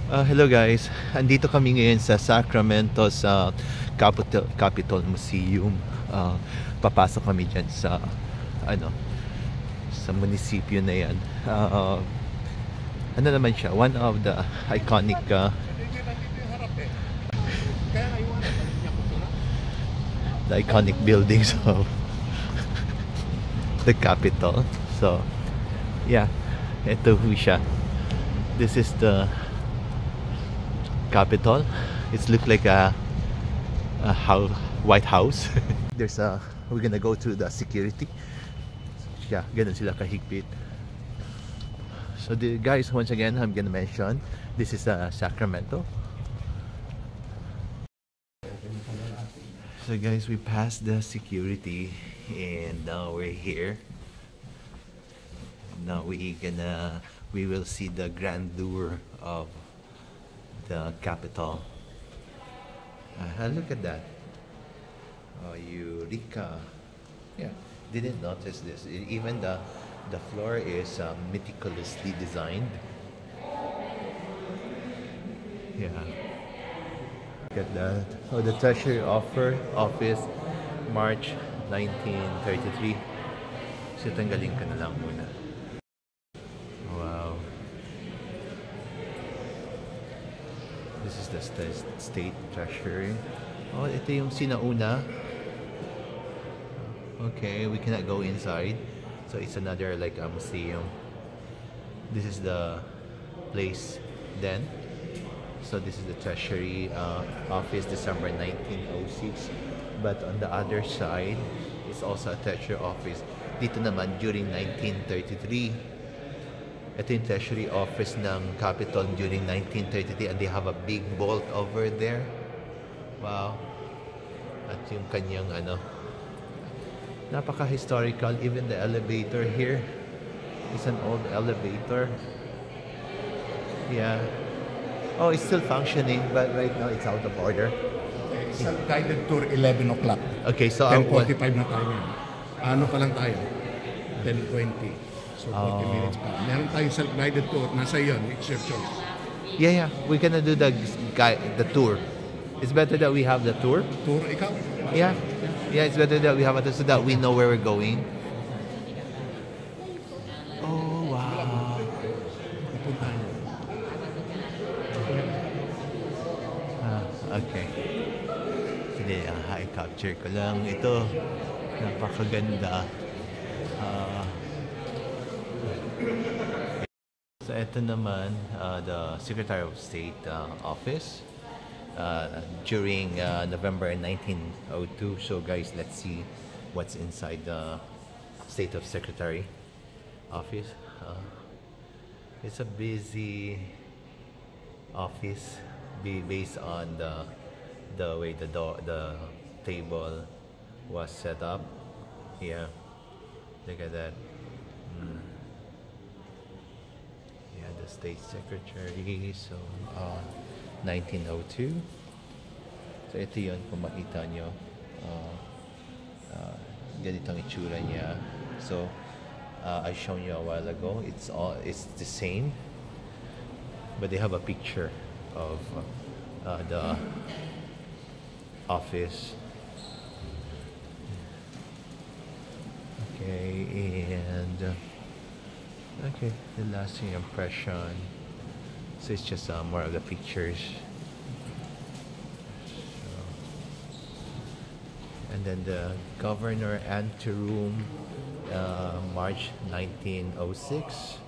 Hello guys, andito kami ngayon sa Sacramento sa Capitol Museum. Papasok kami dyan sa ano, sa munisipyo na yan. Ano naman siya, one of the iconic buildings of the Capitol. So, yeah, ito ho siya. This is the Capitol. It's look like a White House. We're gonna go to the security. Yeah, ganun sila kahigpit. So the guys, once again, I'm gonna mention this is Sacramento. So guys, we passed the security and now we're here. Now we will see the grandeur of the Capitol. Look at that. Oh, Eureka. Yeah, didn't notice this. Even the floor is meticulously designed. Yeah. Look at that. Oh, the Treasury Office, March 1933. So tanggalin ka na lang muna. Wow. This is the State Treasury. Oh, ito yung sinauna. Okay, we cannot go inside. So it's another like a museum. This is the place then. So this is the Treasury Office, December 1906. But on the other side, it's also a Treasury Office. Dito naman, during 1933. Ito yung Treasury Office ng Capitol during 1933 and they have a big vault over there. Wow. At yung kanyang napaka-historical. Even the elevator here is an old elevator. Yeah. Oh, it's still functioning, but right now it's out of order. Sa guided tour, 11 o'clock. Okay, so 10:45 na tayo ngayon. Ano pa lang tayo? 10:20. So 40 minutes pa. Meron tayong self-guided tour. Nasa yun. It's your choice. Yeah. We're gonna do the tour. It's better that we have the tour. Tour, ikaw? Yeah. Yeah, it's better that we have it so that we know where we're going. Oh, wow. Okay. Hindi, i-capture ko lang. Ito, napakaganda. So, ito naman, the Secretary of State Office. During November 1902. So guys, let's see what's inside the State of Secretary office. It's a busy office based on the way the table was set up. Yeah, look at that. Yeah, the State Secretary. So 1902. So ito yun, kung makita nyo, ganito ang itsura niya. So I showed you a while ago, it's the same, but they have a picture of the office. Okay, and okay, the lasting impression. So it's just more of the pictures. So, and then the governor anteroom, March 1906.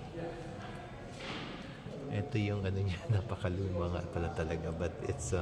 Ito yung niya, napakaluma nga pala talaga, but it's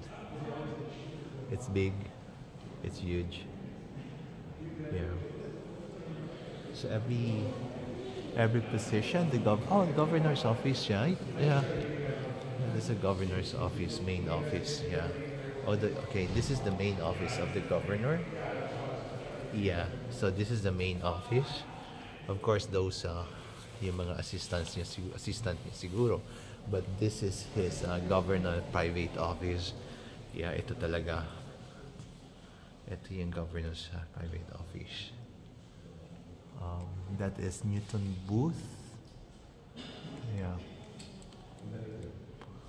big, it's huge. Yeah. So every position, the governor's office, right? Yeah. This is the governor's office, main office. Yeah. Okay. This is the main office of the governor. Yeah. So this is the main office. Of course, those yung mga assistant niya siguro. But this is his governor private office. Yeah. Ito talaga. Ito yung governor's private office. That is Newton Booth. Yeah.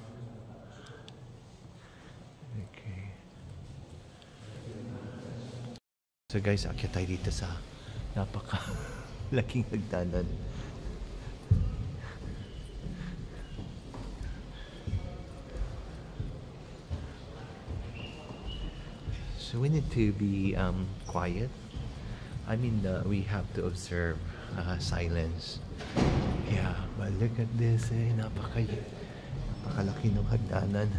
So guys, akyat tayo dito sa napaka laking hagdanan. So we need to be quiet. I mean, we have to observe silence. Yeah, but look at this, napakalaki ng hagdanan.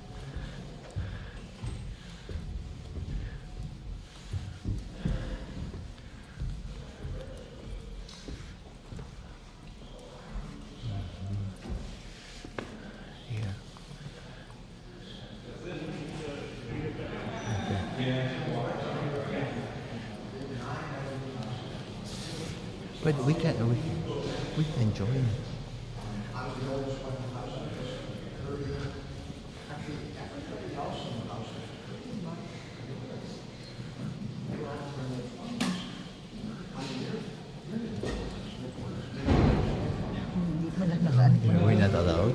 But we can join. We're not allowed.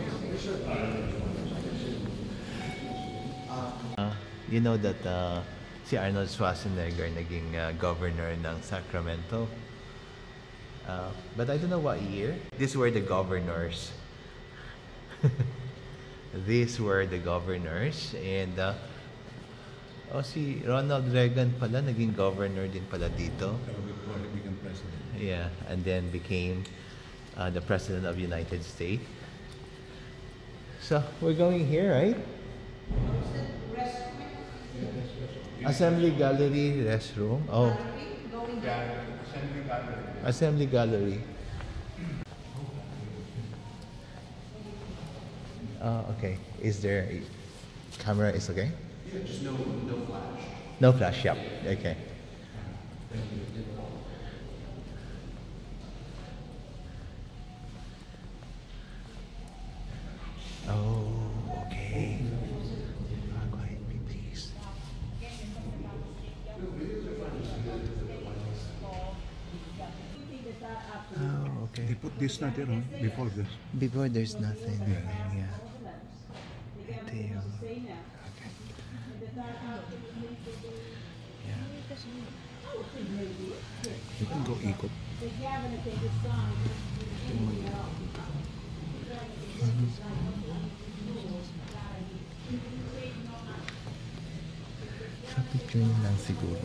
You know that si Arnold Schwarzenegger naging governor ng Sacramento. But I don't know what year. These were the governors. These were the governors. And si Ronald Reagan pala naging governor din pala dito. Before he became president. Yeah, and then became the president of the United States. So we're going here, right? Assembly Gallery restroom. Oh. Yeah, Assembly Gallery. Assembly Gallery. Okay. Is there a camera? Is okay? Yeah, just no flash. No flash. Yep. Okay. Oh, okay. Quiet me, please. Oh, okay. They put this not there, huh? Before this. Before there's nothing. Yeah. Ito yung... Okay. Yeah. You can go ikot. Sa picture na lang siguro.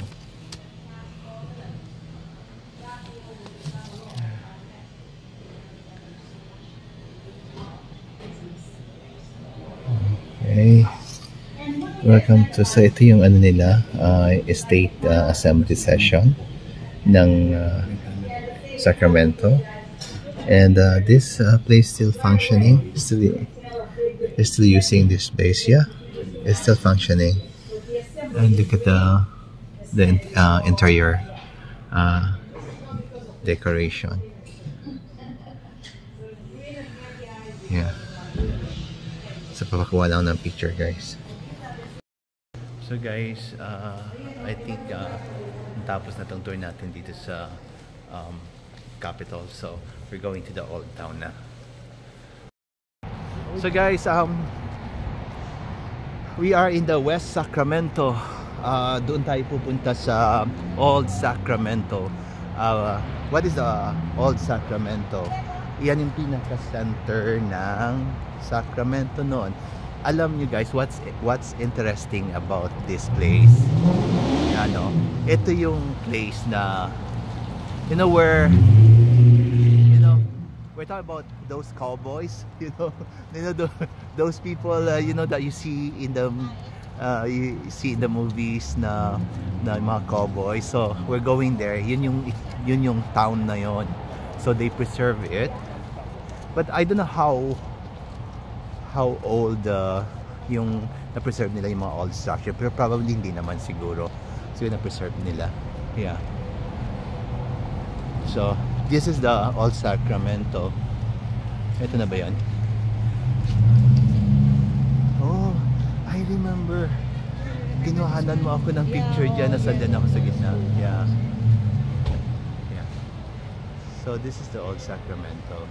Okay. Welcome to, so ito yung ano nila, State Assembly Session ng Sacramento. And this place still functioning. They're still using this space. Yeah, it's still functioning. And look at the interior decoration. Yeah. So papakuha lang ng picture, guys. So guys, I think tapos na tong tour natin dito sa Capitol. So we're going to the Old Town na. So guys, we are in the West Sacramento. Doon tayo pupunta sa Old Sacramento. What is the Old Sacramento? Yan yung pinaka-center ng Sacramento noon. Alam nyo guys, what's interesting about this place? Ano, ito yung place na, you know, where, you know, we're talking about those cowboys, you know those people, you know, that you see in the movies na mga cowboys. So we're going there. Yun yung town na yon. So they preserve it, but I don't know how old yung na-preserve nila yung mga old structure, pero probably hindi naman siguro. So yun na-preserve nila. Yeah. So this is the Old Sacramento. Ito na ba yun? Oh, I remember. Kinuhanan mo ako ng picture dyan. Nasaan ako sa gitna. Yeah. Yeah. So this is the Old Sacramento.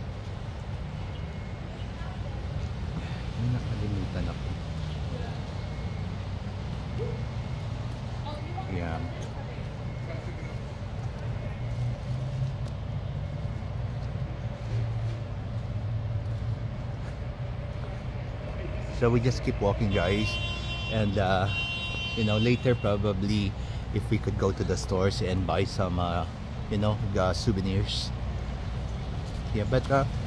Nakalimutan ako. Yeah. So we just keep walking, guys, and you know, later probably if we could go to the stores and buy some you know, souvenirs. Yeah, but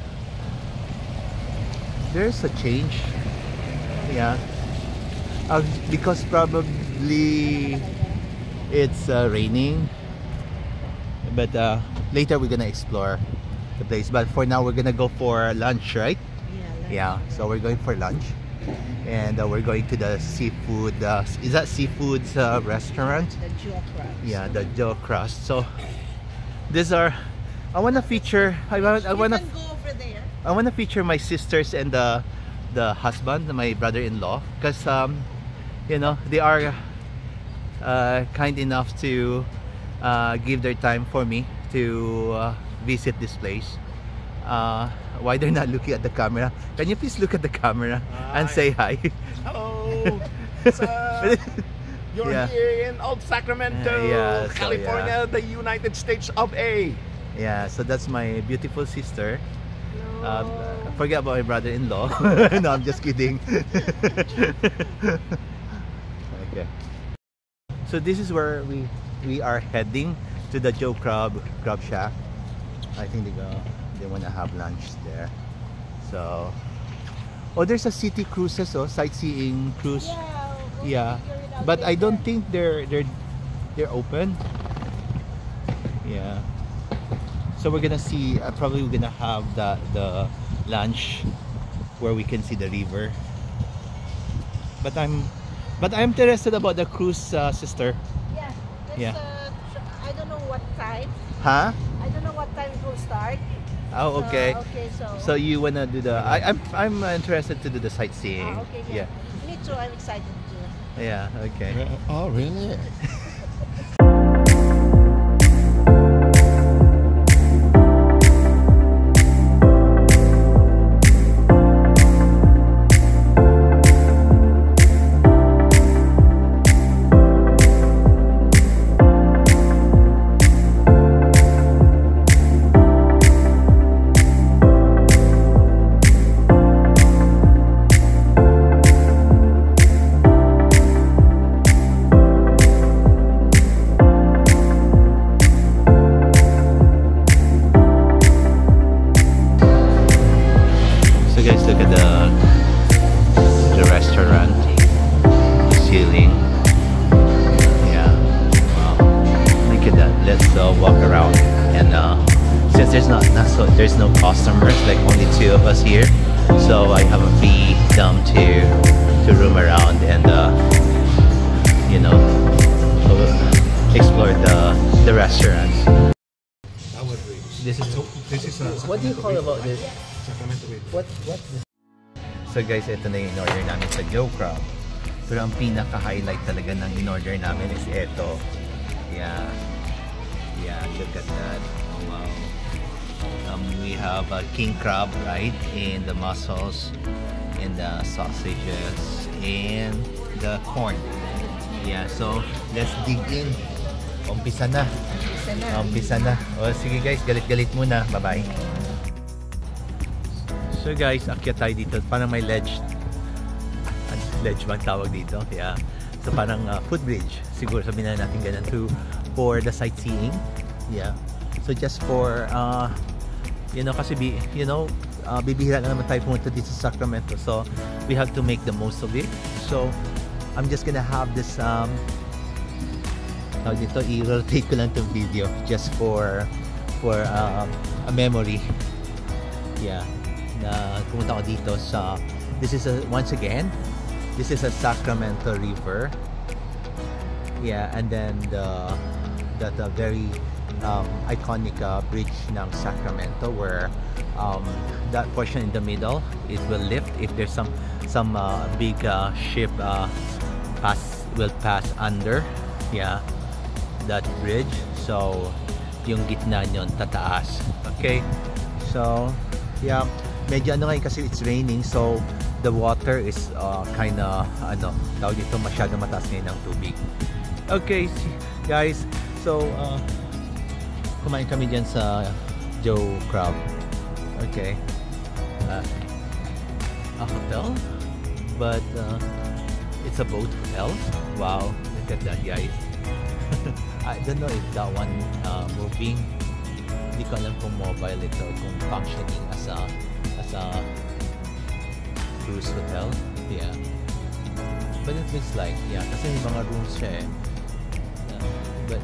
there's a change. Yeah, because probably it's raining, but later we're gonna explore the place. But for now we're gonna go for lunch, right? Yeah, so we're going for lunch, and we're going to the seafood. Is that seafood's restaurant? The Joe Crabs. Yeah, the Joe Crust. So these are. I wanna feature. I wanna. You can go over there. I wanna feature my sisters and the husband, my brother-in-law, because you know, they are kind enough to give their time for me to visit this place. Why they're not looking at the camera? Can you please look at the camera and say hi? Hello. You're Yeah. here in Old Sacramento, Yeah, so, California, the United States of A. Yeah, so that's my beautiful sister. Forget about my brother-in-law. No, I'm just kidding. Okay. So this is where we are heading to the Joe Crab Shack. I think they want to have lunch there. So, oh, there's a city cruises, sightseeing cruise. Yeah, but I don't think they're open. Yeah. So we're gonna see. Probably we're gonna have the lunch where we can see the river. But I'm interested about the cruise, sister. Yeah. Yeah. I don't know what time. Huh? I don't know what time it will start. Oh, okay. Okay, So you wanna do the? I'm interested to do the sightseeing. Okay, Yeah. Me too. I'm excited too. Yeah. Okay. Oh, really? So guys, look at the restaurant, the ceiling. Yeah, wow. Look at that. Let's walk around. And since there's no customers, like only 2 of us here, so I have a freedom to roam around and you know, explore the restaurants. This is what do you call about this? Sacramento Way. What? So guys, ito na yung in-order namin sa Joe Crab. Pero ang pinaka-highlight talaga ng in-order namin is ito. Yeah. Yeah, look at that. Oh, wow. We have a king crab, right? And the mussels, and the sausages, and the corn. Yeah, so let's dig in. Umpisa na. Umpisa na. O sige guys, galit-galit muna. Bye-bye. So guys, akyat tayo dito. Parang may ledge. Ledge bang tawag dito? Yeah. So parang footbridge. Siguro sabihin na natin ganun for the sightseeing. Yeah. So just for you know, kasi bibihira na naman tayo pumunta dito sa Sacramento. So we have to make the most of it. So I'm just gonna have this tawag dito, i-rotate ko lang itong video just for a memory. Yeah. Na pumunta ko dito sa once again, this is a Sacramento River. Yeah, and then the very iconic bridge ng Sacramento, where that portion in the middle, it will lift if there's some big ship will pass under, yeah, that bridge. So yung gitna nyon tataas. Okay, so yeah, medyo ano ngayon kasi it's raining, so the water is kinda tawag dito, masyado mataas ngayon ng tubig. Okay guys, so kumain kami dyan sa Joe Crab. Okay, a hotel. but it's a boat hotel. Wow, look at that, guys. I don't know if that one moving. Hindi ko alam kung mobile ito, kung functioning as a cruise hotel. Yeah. But it looks like, yeah, kasi may mga rooms siya eh. But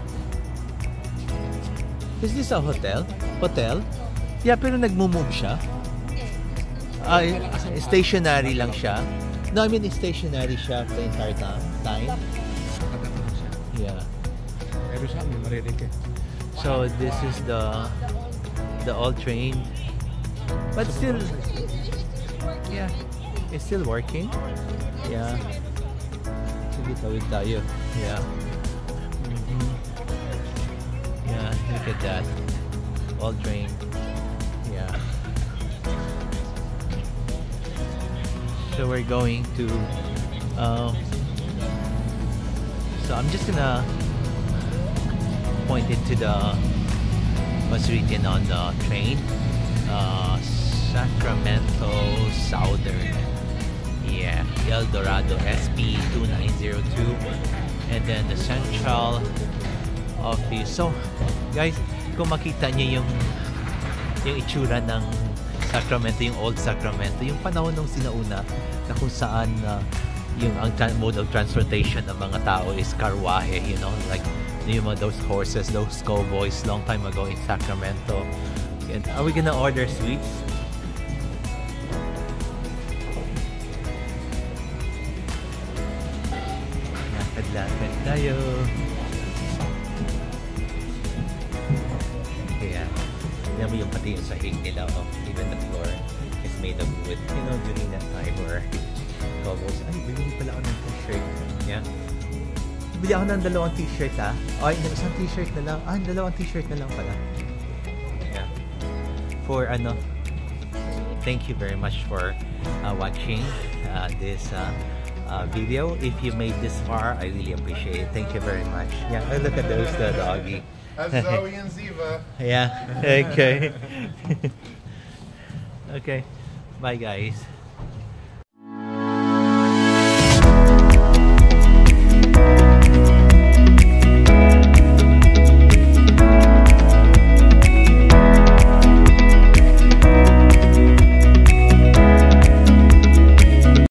is this a hotel? Hotel? Yeah, pero nagmo-move siya. Ay, stationary lang siya. No, I mean stationary siya the entire time. Yeah. Pero saan mo marinig eh. So this is the old train, but still, yeah, it's still working. Yeah. Sige, tawid tayo. Yeah. Yeah, look at that. Old train. Yeah. So we're going to. So I'm just gonna point it to the what's written on the train. Sacramento Southern. Yeah, El Dorado SP 2902, and then the central office. So, guys, kung makita niyo yung itsura ng Sacramento, yung old Sacramento, yung panahon nung sinauna na kung saan yung ang mode of transportation ng mga tao is karwahe, you know, like yung mga those horses, those cowboys long time ago in Sacramento. And are we gonna order sweets? Lakad-lakad tayo. Yeah. Yan mo yung pati yung sahig nila. Oh, even the floor is made of wood. You know, during that time where cowboys, ay, bili pala ako ng t-shirt. Yeah. Bili ako ng 2 t-shirt ha. Ay, isang t-shirt na lang. Ah, 2 t-shirt na lang pala. Yeah. For ano, thank you very much for watching this video. If you made this far, I really appreciate it. Thank you very much. Yeah, look at those, the doggy. That's Zoe and Ziva. Yeah, okay. Okay. Bye, guys.